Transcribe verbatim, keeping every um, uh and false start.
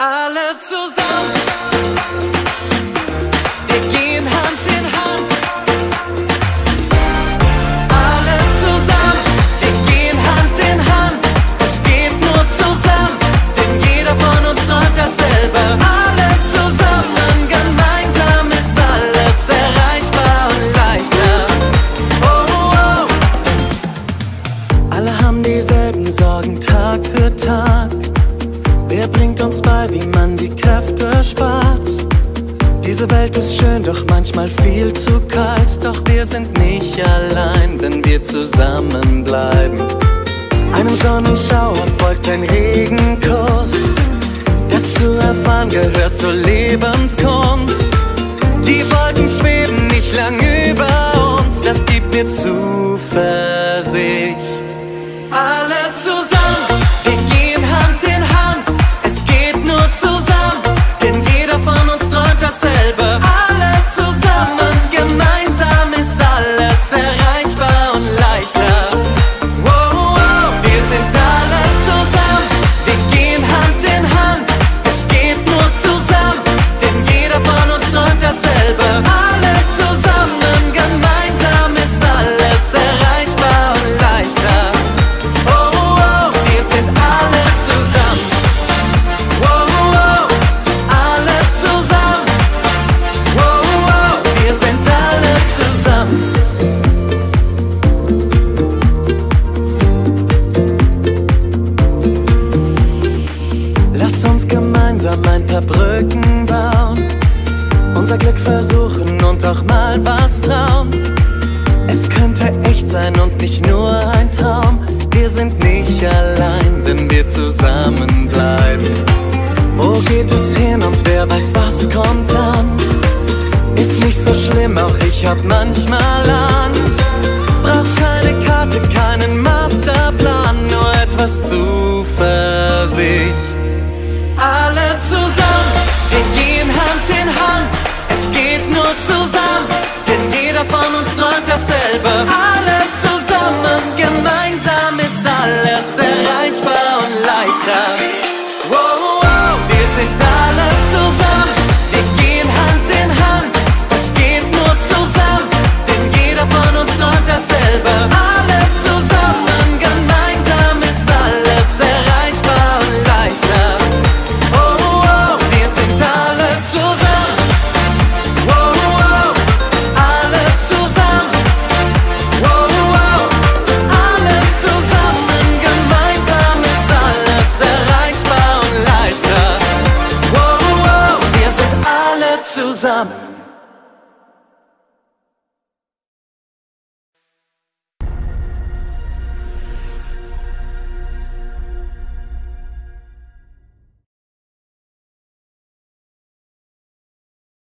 Alle zusammen, wir gehen Hand in Hand. Alle zusammen, wir gehen Hand in Hand. Es geht nur zusammen, denn jeder von uns träumt dasselbe. Alle zusammen, gemeinsam ist alles erreichbar und leichter. Oh, oh. Alle haben dieselben Sorgen Tag für Tag. Wer bringt uns bei, wie man die Kräfte spart? Diese Welt ist schön, doch manchmal viel zu kalt. Doch wir sind nicht allein, wenn wir zusammenbleiben. Einem Sonnenschauer folgt ein Regenkuss. Das zu erfahren gehört zur Lebenskunst. Die Wolken schweben nicht lang über uns, das gibt mir Zuversicht. Alle zusammen, wir gehen Hand in Hand. Es geht nur zusammen, denn jeder von uns träumt dasselbe. Alle zusammen, gemeinsam ist alles erreichbar und leichter. Wow, wow, wir sind alle zusammen, wir gehen Hand in Hand. Es geht nur zusammen, denn jeder von uns träumt dasselbe. Alle zusammen, gemeinsam ist alles erreichbar und leichter. Oh, wow, wir sind alle zusammen. Wow, wow, alle zusammen. Wow, wow, wir sind alle zusammen. Lass uns gemeinsam ein paar Brücken bauen, unser Glück versuchen und auch mal was trauen. Es könnte echt sein und nicht nur ein Traum. Wir sind nicht allein, wenn wir zusammenbleiben. Wo geht es hin und wer weiß, was kommt dann? Ist nicht so schlimm, auch ich hab manchmal Angst. Brauchst keine Karte, keinen Masterplan, nur etwas Zuversicht. Alle zusammen, wir gehen Hand in Hand. Es geht nur zusammen, denn jeder von uns träumt dasselbe. Alle zusammen, gemeinsam ist alles erreichbar und leichter. Wow, wow, wir sind alle zusammen, wir gehen Hand in Hand. Es geht nur zusammen, denn jeder von uns träumt dasselbe. Alle zusammen, gemeinsam ist alles erreichbar und leichter. Oh, wow, wir sind alle zusammen. Wow, wow, alle zusammen. Wow, wow, alle zusammen, gemeinsam ist alles erreichbar und leichter. Wow, wow, wir sind alle zusammen.